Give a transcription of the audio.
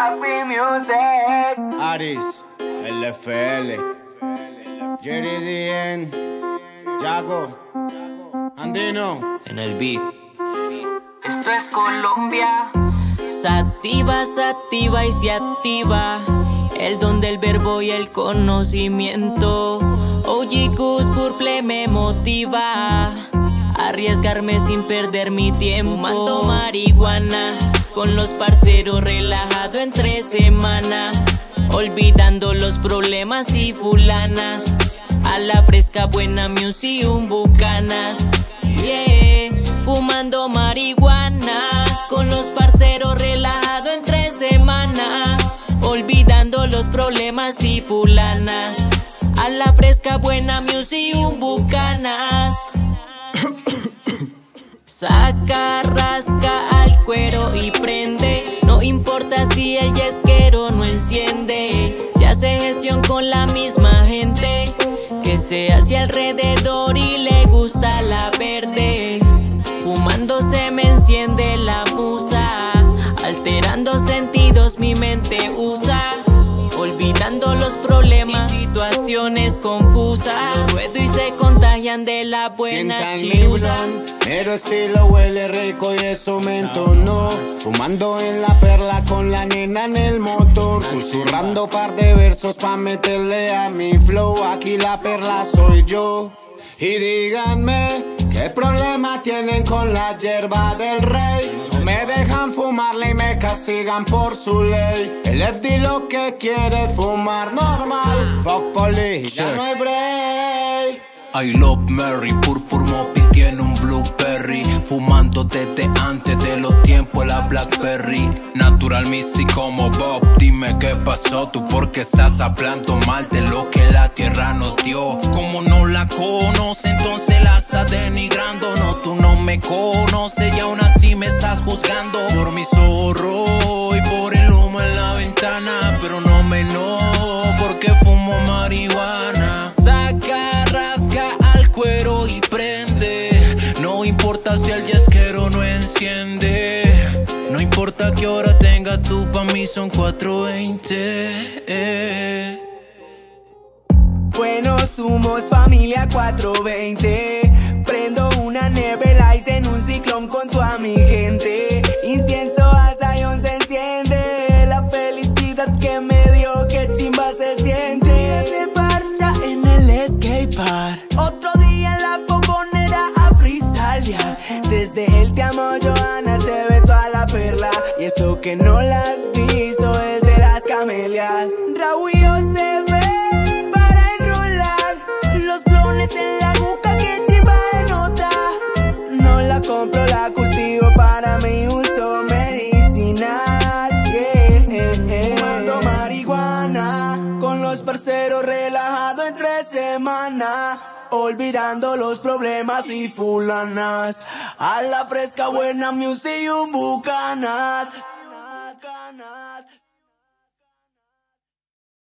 Rafi Music, Aris, LFL, Jerry Dien, Jago, Andino. En el beat. esto es Colombia. Se activa y se activa el don del verbo y el conocimiento. OG Goose Purple me motiva a arriesgarme sin perder mi tiempo. Fumando marihuana con los parceros, relajado entre semana, olvidando los problemas y fulanas. A la fresca buena music, un bucanas. Yeah, fumando marihuana con los parceros, relajado entre semana, olvidando los problemas y fulanas. A la fresca buena music, un bucanas. Saca, rasca al cuero y prende. No importa si el yesquero no enciende. Se hace gestión con la misma gente que se hace alrededor y le gusta la verde. Fumando se me enciende la musa, alterando sentidos mi mente usa, olvidando los problemas y situaciones confusas. Ruedo y se contagian de la buena chirusa. Pero estilo huele rico y eso me entonó. Fumando en la perla con la nena en el motor, susurrando par de versos pa' meterle a mi flow. Aquí la perla soy yo. Y díganme, ¿qué problema tienen con la hierba del rey? No me dejan fumarla y me castigan por su ley. El FD lo que quiere es fumar normal. Fuck police, ya no hay break. I love Mary, Purple Moppy tiene un blueberry. Fumando desde antes de los tiempos la Blackberry. Natural Mystic como Bob, dime qué pasó. Tú porque estás hablando mal de lo que la tierra nos dio. Como no la conoce, entonces la estás denigrando. No, tú no me conoces y aún así me estás juzgando. Por mi zorro y por el humo en la ventana, pero no me enojo porque fumo marihuana. Saca, rasca al cuero y prende. No importa si el yesquero no enciende. No importa qué hora tengas tú, pa' mí son 4:20. Buenos humos, familia 420. Prendo una nevela y en un ciclón con toda mi gente. Incienso a Zion se enciende. La felicidad que me dio, que chimba se siente. Se parcha en el skate park. Otro día en la fogonera a freestylear. Desde el Te Amo Johanna se ve toda la perla. Y eso que no la has visto desde las camelias. Raúl se ve para enrolar los blones en la nuca, que chimba de nota. No la compro, la cultivo para mi uso medicinal. Fumando marihuana con los parceros, relajado entre semana, olvidando los problemas y fulanas. A la fresca buena music y un bucanas.